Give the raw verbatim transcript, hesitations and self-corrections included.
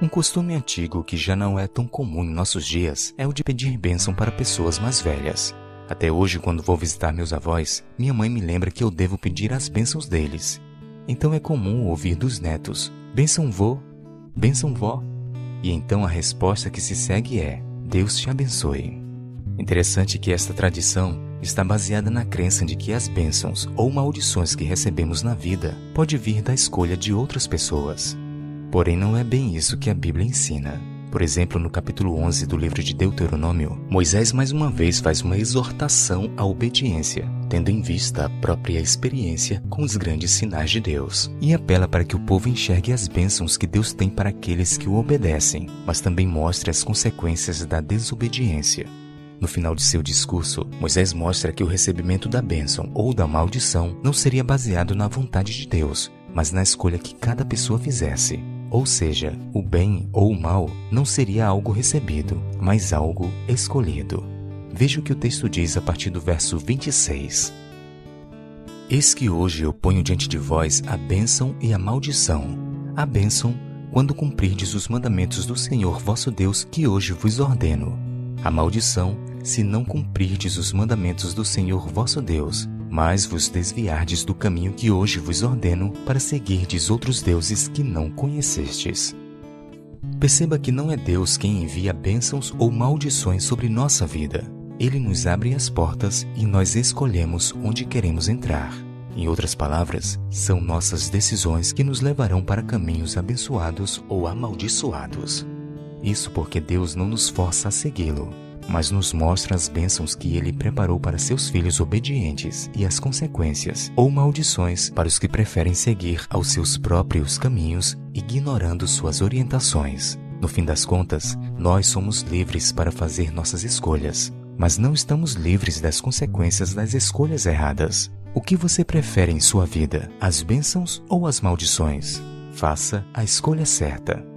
Um costume antigo que já não é tão comum em nossos dias é o de pedir bênção para pessoas mais velhas. Até hoje, quando vou visitar meus avós, minha mãe me lembra que eu devo pedir as bênçãos deles. Então é comum ouvir dos netos: bênção vô, bênção vó. E então a resposta que se segue é: Deus te abençoe. Interessante que esta tradição está baseada na crença de que as bênçãos ou maldições que recebemos na vida pode vir da escolha de outras pessoas. Porém, não é bem isso que a Bíblia ensina. Por exemplo, no capítulo onze do livro de Deuteronômio, Moisés mais uma vez faz uma exortação à obediência, tendo em vista a própria experiência com os grandes sinais de Deus, e apela para que o povo enxergue as bênçãos que Deus tem para aqueles que o obedecem, mas também mostre as consequências da desobediência. No final de seu discurso, Moisés mostra que o recebimento da bênção ou da maldição não seria baseado na vontade de Deus, mas na escolha que cada pessoa fizesse. Ou seja, o bem ou o mal não seria algo recebido, mas algo escolhido. Veja o que o texto diz a partir do verso vinte e seis. Eis que hoje eu ponho diante de vós a bênção e a maldição. A bênção, quando cumprirdes os mandamentos do Senhor vosso Deus, que hoje vos ordeno. A maldição, se não cumprirdes os mandamentos do Senhor vosso Deus, mas vos desviardes do caminho que hoje vos ordeno, para seguirdes outros deuses que não conhecestes. Perceba que não é Deus quem envia bênçãos ou maldições sobre nossa vida. Ele nos abre as portas e nós escolhemos onde queremos entrar. Em outras palavras, são nossas decisões que nos levarão para caminhos abençoados ou amaldiçoados. Isso porque Deus não nos força a segui-lo, mas nos mostra as bênçãos que Ele preparou para seus filhos obedientes e as consequências ou maldições para os que preferem seguir aos seus próprios caminhos, ignorando suas orientações. No fim das contas, nós somos livres para fazer nossas escolhas, mas não estamos livres das consequências das escolhas erradas. O que você prefere em sua vida, as bênçãos ou as maldições? Faça a escolha certa.